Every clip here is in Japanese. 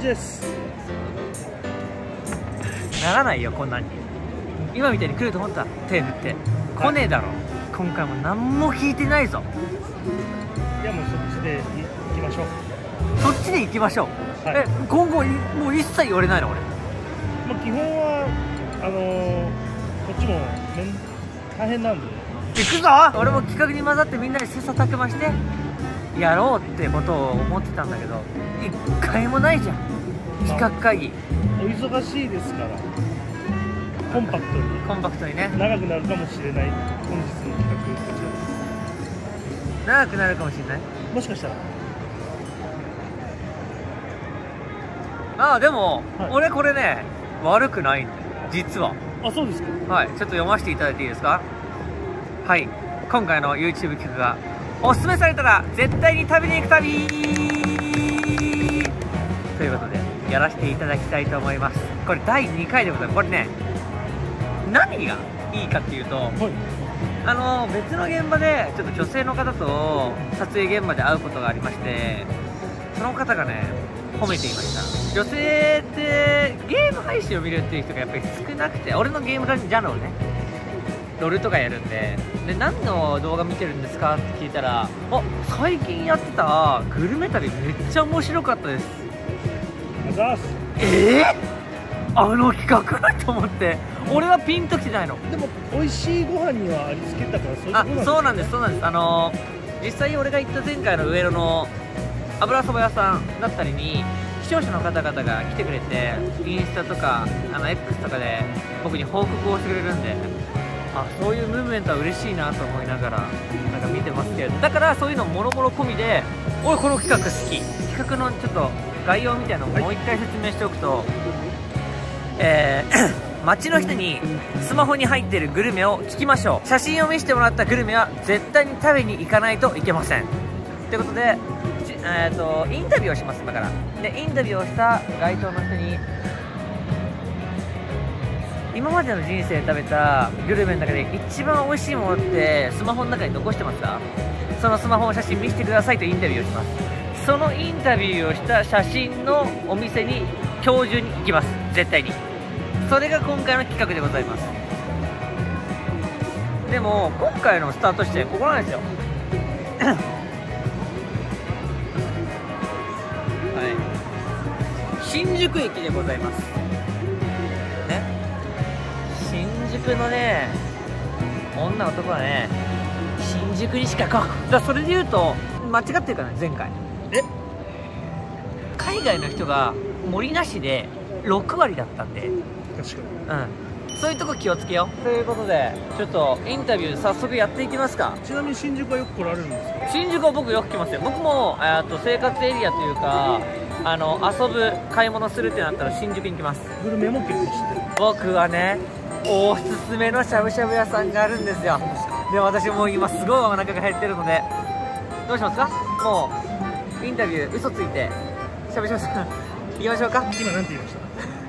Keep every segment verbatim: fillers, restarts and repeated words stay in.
ちです。 ならないよこんなんに。今みたいに来ると思った。手振って来ねえだろ。今回も何も聞いてないぞ。 いやもうそっちで行きましょう。 そっちで行きましょう、はい、え今後もう一切言われないの俺。 まあ基本はあのー、こっちも大変なんで行くぞ。俺も企画に混ざってみんなで切磋琢磨してやろうってことを思ってたんだけど一回もないじゃん企画会議、 まあ、お忙しいですからコンパクトにコンパクトにね長くなるかもしれない本日の企画こちらです。 長くなるかもしれない。 もしかしたらああでも、はい、俺これね悪くないんだよ実は。 あ、そうですか。 はい、ちょっと読ませていただいていいですか。はい、今回の YouTube 企画がおすすめされたら絶対に食べに行く旅ということでやらせていただきたいと思います。これだいにかいでございます。これね何がいいかっていうと、はい、あの別の現場でちょっと女性の方と撮影現場で会うことがありまして、その方がね褒めていました。女性ってゲーム配信を見るっていう人がやっぱり少なくて、俺のゲームジャンルをねロールとかやるんで、で何の動画見てるんですかって聞いたら、あ最近やってたグルメ旅めっちゃ面白かったです。えー、あの企画と思って俺はピンときてないの。 でも美味しいご飯にはありつけたからそういうことなんですか。 あ、そうなんですそうなんです。あの実際俺が行った前回の上野の油そば屋さんだったりに視聴者の方々が来てくれて、インスタとかあの X とかで僕に報告をしてくれるんで、あそういうムーブメントは嬉しいなと思いながらなんか見てますけど、だからそういうのもろもろ込みで俺この企画好き。企画のちょっと概要みたいなのをもう一回説明しておくと、はい、えー、街の人にスマホに入っているグルメを聞きましょう。写真を見せてもらったグルメは絶対に食べに行かないといけませんということで、えー、とインタビューをします。だからでインタビューをした該当の人に今までの人生で食べたグルメの中で一番美味しいものってスマホの中に残してますか。そのスマホの写真見せてくださいとインタビューをします。そのインタビューをした写真のお店に今日中に行きます。絶対に。それが今回の企画でございます。でも今回のスタート地点ここなんですよ新宿駅でございますね。新宿のね女男はね新宿にしか来んだ。それで言うと間違ってるからね前回。え海外の人が森なしでろくわりだったんで、 確かに、うん、そういうとこ気をつけようということで、ちょっとインタビュー早速やっていきますか。 ちなみに新宿はよく来られるんですか。 新宿は僕よく来ますよ。僕もあと生活エリアというかあの遊ぶ買い物するってなったら新宿に来ます。 グルメも結構知ってる。 僕はねおすすめのしゃぶしゃぶ屋さんがあるんですよ。で私も今すごいお腹が減ってるのでどうしますか。もうインタビュー嘘ついてしゃぶしゃぶさん行きましょうか。 今なんて言いました。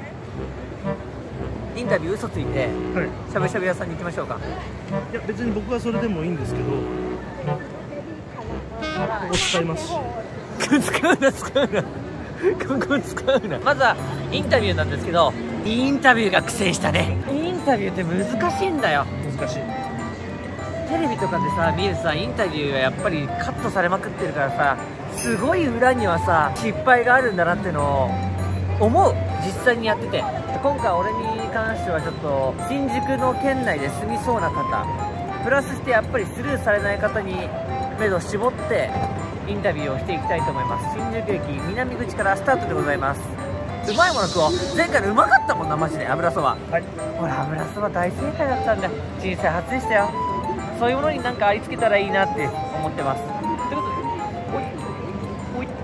インタビュー嘘ついて、はい、しゃぶしゃぶ屋さんに行きましょうか。 いや別に僕はそれでもいいんですけど、ここ使いますし使うな使うなここ使うな。まずはインタビューなんですけど、インタビューが苦戦したね。インタビューって難しいんだよ。 難しい。 テレビとかでさ見るさインタビューはやっぱりカットされまくってるからさ、すごい裏にはさ失敗があるんだなってのを思う。実際にやってて今回俺に関してはちょっと新宿の県内で住みそうな方プラスしてやっぱりスルーされない方に目処を絞ってインタビューをしていきたいと思います。新宿駅南口からスタートでございます。うまいもの食おう。前回のうまかったもんなマジで。油そば、はい、ほら油そば大正解だったんだ。人生初でしたよ。そういうものになんかありつけたらいいなって思ってます。ということでおいおい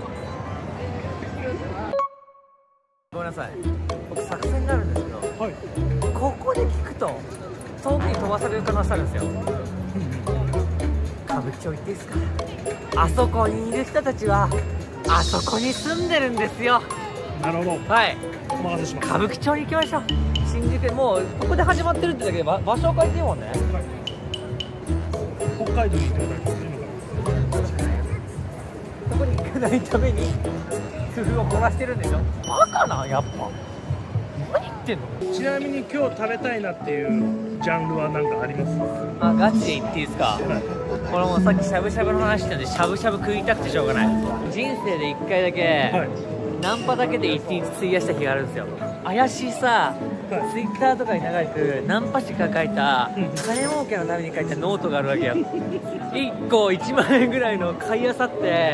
ごめんなさい、僕作戦があるんですけど、はい、ここで聞くと遠くに飛ばされる可能性あるんですよ。歌舞伎町行っていいですか。あそこにいる人たちはあそこに住んでるんですよ。 なるほど。 はい、 お任せします。 歌舞伎町に行きましょう。新宿もうここで始まってるってだけで場所を変えていいもんね、はい、 北海道に行ってください。 そこに行かないために工夫を凝らしてるんでしょ。バカな、やっぱ何言ってんの。 ちなみに今日食べたいなっていうジャンルは何かあります？ あ、ガチで言っていいですか。これもさっきしゃぶしゃぶの話したんで、しゃぶしゃぶ食いたくてしょうがない。人生でいっかいだけ、 はい、 ナンパだけでいちにち費やした日があるんですよ。怪しいさ、 はい、 ツイッターとかに長くナンパ師が書いた、 うん、 金儲けのために書いたノートがあるわけよ。いっこいちまんえんぐらいの買いあさって、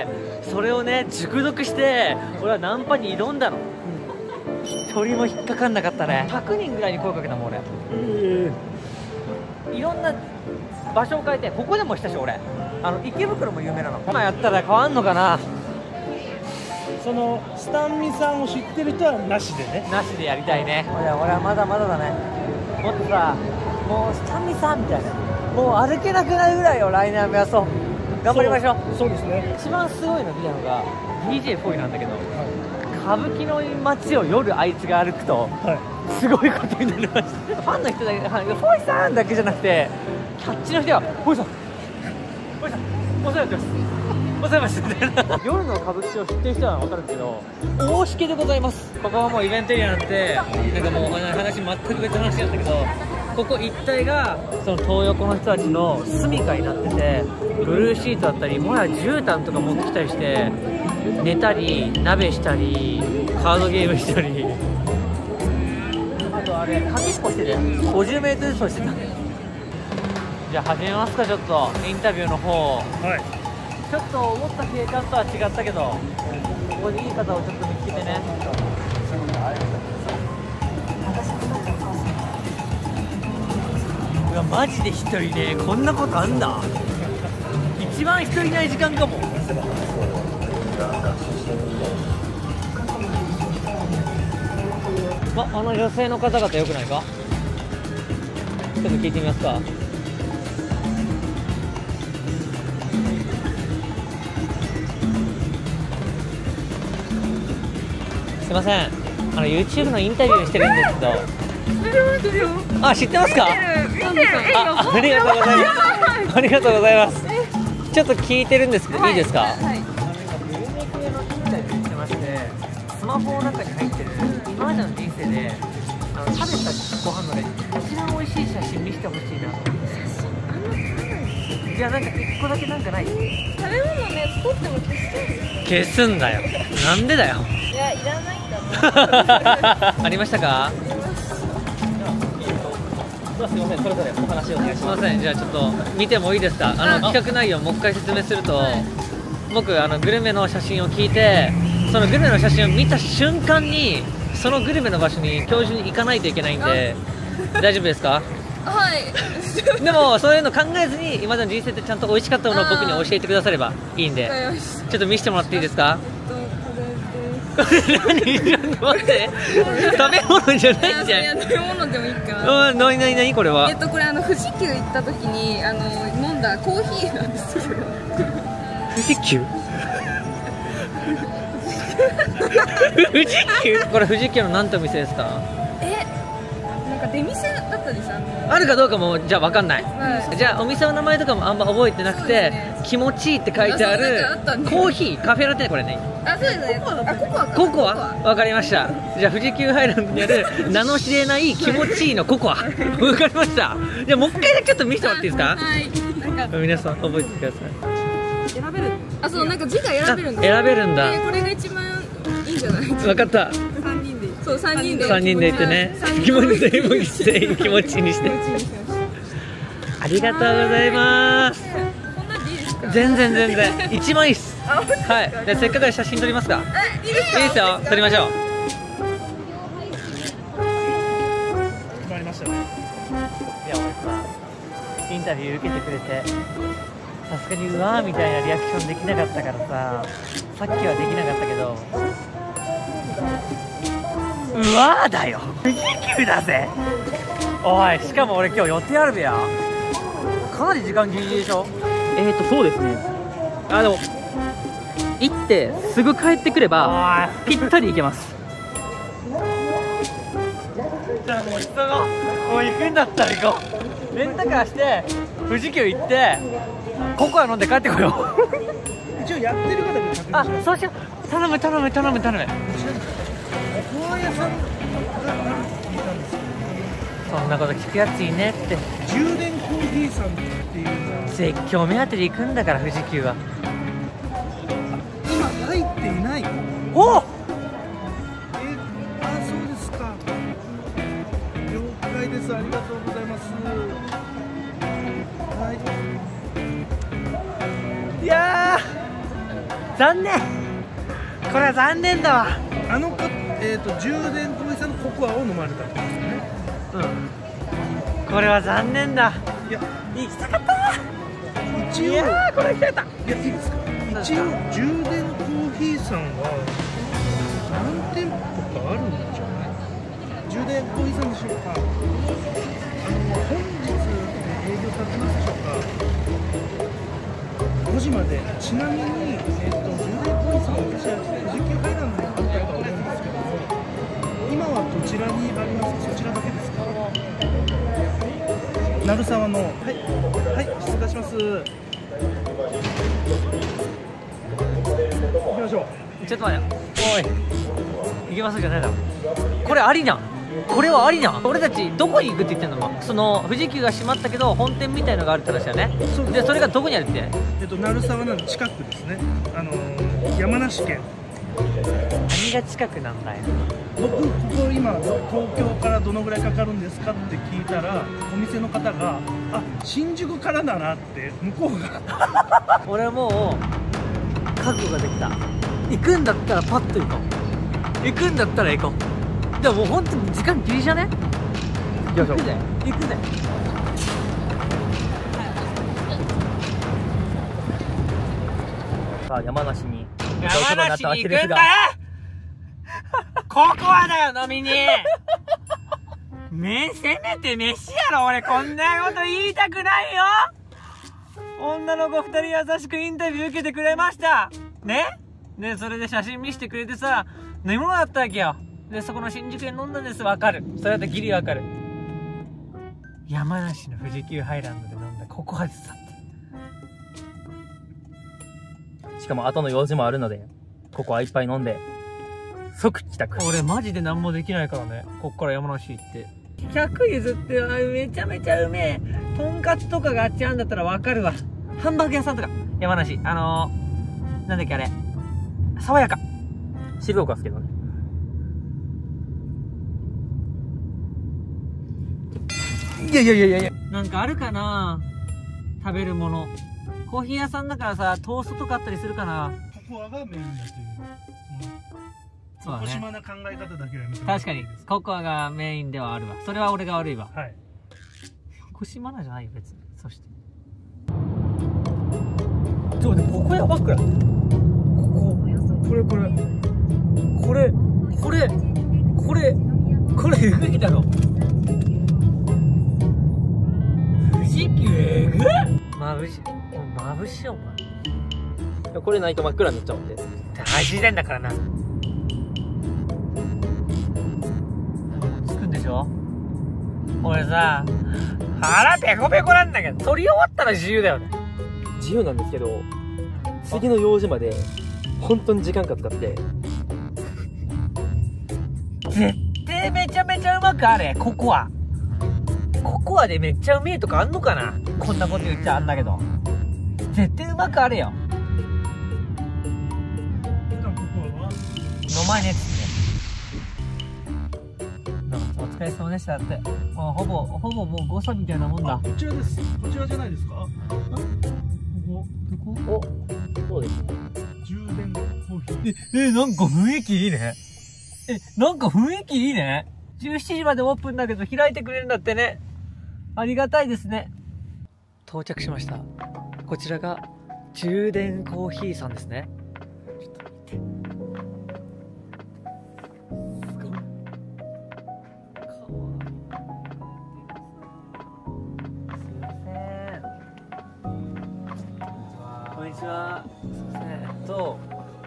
それをね熟読して俺はナンパに挑んだの。一人も引っかかんなかったね。ひゃくにんぐらいに声かけたもん俺。 えいろんな場所を変えて、ここでもしたし俺、あの池袋も有名なの。今やったら変わんのかな。 そのスタンミさんを知ってる人はなしでね。 なしでやりたいね。いや俺はまだまだだね。もっとさ、もうスタンミさんみたいな、もう歩けなくなるぐらいを来年は目指そう。頑張りましょう。 そう、そうですね。 一番すごいの見たのが ディージェー フォイなんだけど、歌舞伎の街を夜あいつが歩くと、 はい、 すごいことになりました。ファンの人だけ、フォイさんだけじゃなくて、キャッチの人がフォイさん、フォイさん、お世話になってます、お世話になってますみたいな。夜の歌舞伎町を知ってる人は分かるけど、大しけでございます。ここはもうイベントエリアになって、なんかもうお話全く別の話なんだけど、ここ一帯がその東横の人たちの住処になってて、ブルーシートだったり、もはや絨毯とか持ってきたりして、寝たり鍋したりカードゲームしたり、あとあれ鍵っぽしててごじゅうメートル走してた。じゃあ始めますか。ちょっとインタビューの方、 はい、 ちょっと思った景観とは違ったけど、ここでいい方をちょっと見つけてね。うわマジで一人ね、こんなことあんだ。一番人いない時間かも。ま、あの女性の方々よくないか。ちょっと聞いてみますか。すいません、あの YouTube のインタビューしてるんですけど。あ、知ってますか。あ、ありがとうございます。ありがとうございます。ちょっと聞いてるんですけど、はい、いいですか。はい、グルメ系のインタビューしてまして、スマホの中に入ってる今までの人生であの食べたご飯のね一番美味しい写真見せてほしいなと思って。じゃあなんか一個だけなんかない。食べ物のやつ撮っても消しちゃう。 消すんだよ。なんでだよ。 いや、いらないんだ。 ありましたか。すみません、それぞれお話をお願いします。すみません、じゃあちょっと見てもいいですか。あの企画内容をもう一回説明すると、はい、僕あのグルメの写真を聞いて、そのグルメの写真を見た瞬間にそのグルメの場所に今日中に行かないといけないんで、大丈夫ですか。 はい。 でもそういうの考えずに今までの人生ってちゃんと美味しかったものを僕に教えてくださればいいんで、ちょっと見せてもらっていいですか。何待って食べ物じゃないじゃん。 食べ物でもいいか。 なになになにこれは。 えっとこれあの富士急行った時にあの飲んだコーヒーなんですけど。 富士急富士急これ富士急の何てお店ですか。 え、なんか出店だったです。あのあるかどうかもじゃあ分かんない、 はい、 じゃあお店の名前とかもあんま覚えてなくて、ね、気持ちいいって書いてあるコーヒーカフェラテ。これね。 あ、そうですね。あ、ココア。 ココア。わかりました。じゃあ富士急ハイランドにある名の知れない気持ちいいのココア。わかりました。じゃあもう一回だけちょっと見せてもらっていいですか。 はい。なんか皆さん覚えてください。選べる。あ、そう、なんか字が選べるんだ。 選べるんだ。 これが一番いいんじゃない。 わかった。 三人で。そう、三人で。 三人で行ってね。気持ちいいもして気持ちいいにして。ありがとうございます。全然全然一番いいっす。はい。でせっかくで写真撮りますか。 いいですか。 いいですよ。撮りましょう。 決まりましたね。 いや俺さ、インタビュー受けてくれて、さすがにうわーみたいなリアクションできなかったからさ、さっきはできなかったけど、うわーだよ。富士急だぜ。おい、しかも俺今日予定あるべや。かなり時間ギリギリでしょ。 えーとそうですね。あでも行ってすぐ帰ってくればぴったり行けます。 じゃあもう急ごう。もう行くんだったら行こう。レンタカーして富士急行ってココア飲んで帰ってこよう。 一応やってる方に確認します。 あ、そうしよう。 頼む頼む頼む頼む。 ココア屋さんがあるって聞いたんですけど、 そんなこと聞くやついねって。 充電コーヒーさんっていうのは絶叫目当てで行くんだから富士急は。 今入っていない。 おっ、 え、あ、そうですか。了解です。ありがとうございます。はい。 いやー残念、これは残念だわ。 あのか、えっ、ー、と充電コーヒーさんのココアを飲まれたんですよね。 うん、これは残念だ。 いや、 行きたかったな。 一応、 いやーこれ行きたかった。 いや、いいですか。一応充電コーヒーさんは何店舗かあるんでしょうね。充電コーヒーさんでしょうか。あの本日営業されてますでしょうか。ごじまで。ちなみに、えっと、充電コーヒーさんは私は富士急ハイランドに反対が多いんですけども、今はどちらにありますか。そちらだけですか。鳴沢の、はいはい、失礼いたします。行きましょう。 ちょっと待って、おい行きますじゃないだろ。これありな、これはありな。俺たちどこに行くって言ってんの。その富士急が閉まったけど本店みたいのがあるって話だよね。 そうです。 でそれがどこにあるって。 えっと鳴沢の近くですね。あのー、山梨県。 何が近くなんだよ。 僕ここ今東京からどのぐらいかかるんですかって聞いたら、お店の方があ新宿からだなって向こうが俺はもう覚悟ができた。行くんだったらパッと行こう。行くんだったら行こう。でももう本当に時間ギリじゃね。行くぜ行くぜ。 さあ山梨に山梨に行くんだよ。ココアだよ飲みに。めせめて飯やろ。俺こんなこと言いたくないよ。女の子ふたり優しくインタビュー受けてくれましたね。でそれで写真見せてくれてさ、飲み物だったわけよ。でそこの新宿で飲んだんです。わかる、それだってギリわかる。山梨の富士急ハイランドで飲んだココアですだって。 しかも後の用事もあるのでココアいっぱい飲んで即帰宅。 俺マジで何もできないからね。こっから山梨行ってひゃく譲ってあめちゃめちゃうめえとんかつとかがあっちあんだったらわかるわ。ハンバーグ屋さんとか山梨、あのー、なんだっけあれ、爽やか。 静岡ですけどね。 いやいやいやいやいや、なんかあるかな食べるもの。コーヒー屋さんだからさ、トーストとかあったりするかな。 ココアがメインだという、 そうだね。 小島な考え方だけはやめてもらっ確かにていいですココアがメインではあるわ。それは俺が悪いわ。 はい。 小島なじゃないよ別に。そしてちょっと待って、ここやばっくらい。こここれこれこれこれこれこれえぐいだろ。富士急えぐい。まぶしい、まぶしいお前。 これないと真っ暗になっちゃうんで。 大事なんだからな。つくんでしょ。俺さ腹ペコペコなんだけど、撮り終わったら自由だよね。 自由なんですけど次の用事まで本当に時間かかって、 絶対めちゃめちゃうまくあれ。ココアココアでめっちゃうめえとかあんのかな。こんなこと言っちゃあんだけど絶対うまくあれよ。飲まねえっつって。お疲れ様でしたって。もうほぼほぼもう誤差みたいなもんだ。 こちらです。こちらじゃないですか。ここどこ？ お、そうですね。 充電コーヒー。 え、え、なんか雰囲気いいね。え、なんか雰囲気いいね。じゅうしちじまでオープンだけど開いてくれるんだってね。ありがたいですね。到着しました。こちらが充電コーヒーさんですね。ちょっと見て。すごい。かわいい。すいません。こんにちは。すいません。えっと、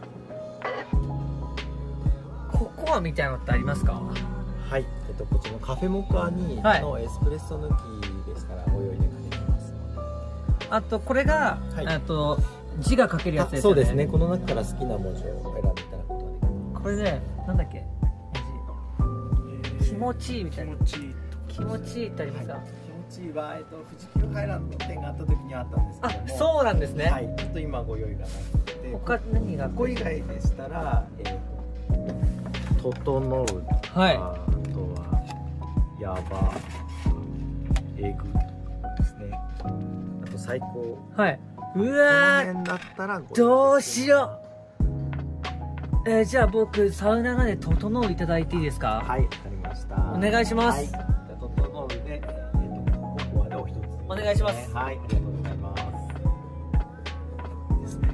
ココアみたいなのってありますか？ はい、えっと、こちらのカフェモカにはいのエスプレッソ抜きでしたらご用意でかけてます。 あとこれが、 はいあと字が書けるやつですよね。 そうですね。この中から好きな文字を選んでいただくことができます。 これね、なんだっけ、気持ちいいみたいな。 気持ちいい。 気持ちいいってありますか？ 気持ちいいは、えっと、富士急ハイランド店があった時にはあったんですけあども、、 そうなんですね。 はい、ちょっと今ご用意がなくて、 他何が？ ここ以外でしたら、えーと、整うとか、 はいあとは、やば、えぐとかですね。あと最高。 はい。うこわー、 の辺だったらご用意ですどうしよう。えー、じゃあ僕サウナなんで整ういただいていいですか？ はい、わかりました。 お願いします。 はい、じゃあ整うで、えっと、ココアでお一つ、 お願いしますはい、ありがとうございます。 ですね。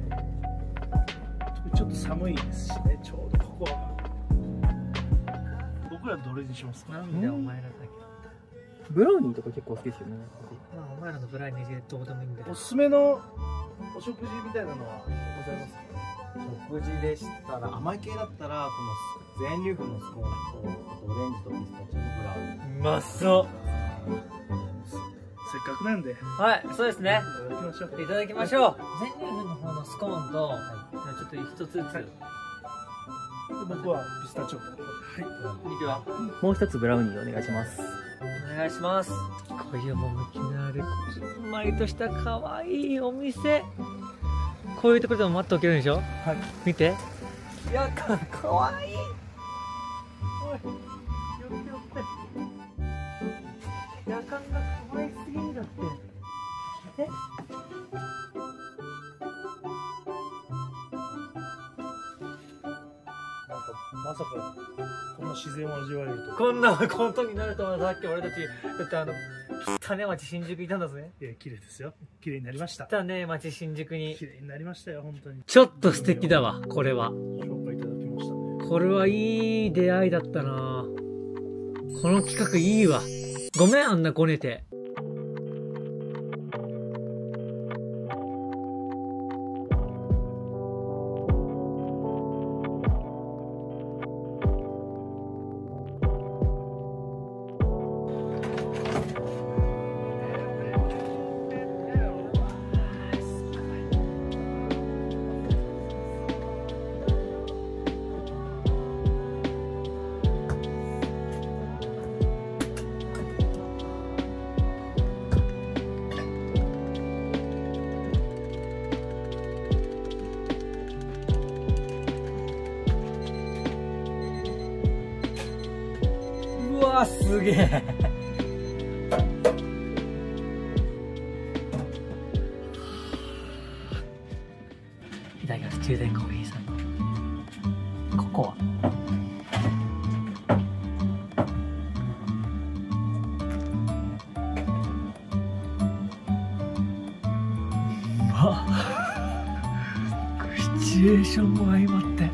ちょっと寒いですしね、ちょうどここは。僕らどれにしますか？ なんでお前らだけ。 ブラウニーとか結構好きですよね。 まあお前らのブライニーでどうでもいいんだよお。すすめのお食事みたいなのはございますか？ 食事でしたら、甘い系だったら、この全粒粉のスコーンと、あとオレンジとピスタチオのブラウニー。 うまそう。 せっかくなんでいはい、そうですね。 ただきましょう。 いただきましょう。全粒粉の方のスコーンと、ちょっと一つずつ。 はい僕はピスタチオ。はい。 肉はもう一つブラウニーお願いします。 お願いします。こういう趣のあるこじんまりとした可愛いお店。こういうところでも待っておけるんでしょ？ はい。 見て。いや、か、かわいい。おい、よってよって。夜間が可愛すぎるんだって。え？ なんかまさかこんな自然を味わえると。 こんなことになるとはさっき俺たちだってあの種町新宿いたんだぜ。 いや綺麗ですよ。綺麗になりました。 種町新宿に綺麗になりましたよ本当に。 ちょっと素敵だわこれは。 紹介いただきましたね。 これはいい出会いだったな。この企画いいわ。ごめんあんなごねて。うわすげえ。いただきます。充電コーヒーさんのココア。うわシチュエーションも相まって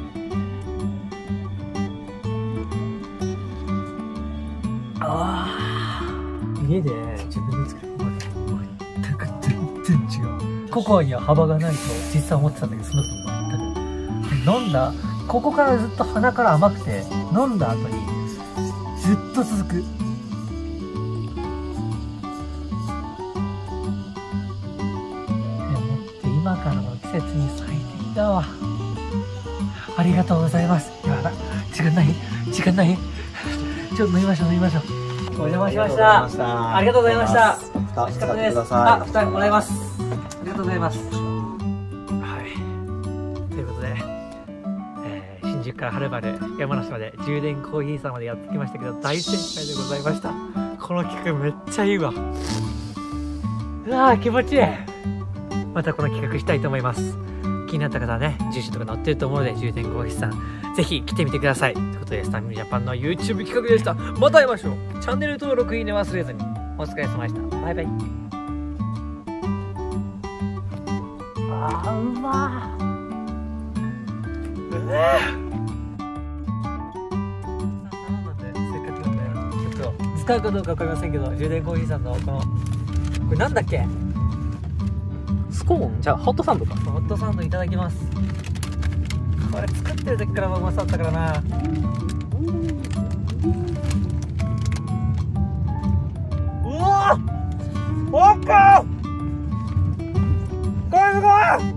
家で自分で作るココアと全く全然違う。ココアには幅がないと実際思ってたんだけど、そのこと全く。飲んだ、ここからずっと鼻から甘くて、飲んだ後にずっと続く。でもって今からの季節に最適だわ。ありがとうございます。やばい。時間ない時間ないちょっと飲みましょう飲みましょう。お邪魔しました。ありがとうございました。美味しかったです。あ、蓋もらいます。ありがとうございます。はい。ということで、えー、新宿からはるばる山梨まで充電コーヒーさんまでやってきましたけど、大正解でございました。この企画めっちゃいいわ。うわー気持ちいい。またこの企画したいと思います。気になった方はね、住所とか載ってると思うので、充電コーヒーさんぜひ来てみてください。ということで、スタミナジャパンの YouTube 企画でした。また会いましょう。チャンネル登録いいね忘れずに。お疲れ様でした。バイバイ。あーうまー。うわせっかくなんで、ちょっと使うかどうかわかりませんけど、充電コーヒーさんのこの、これなんだっけ？ スコーンじゃあホットサンドか。 ホットサンドいただきます。これ作ってる時からもうまそうだったからな。うわっ！わっか！これごい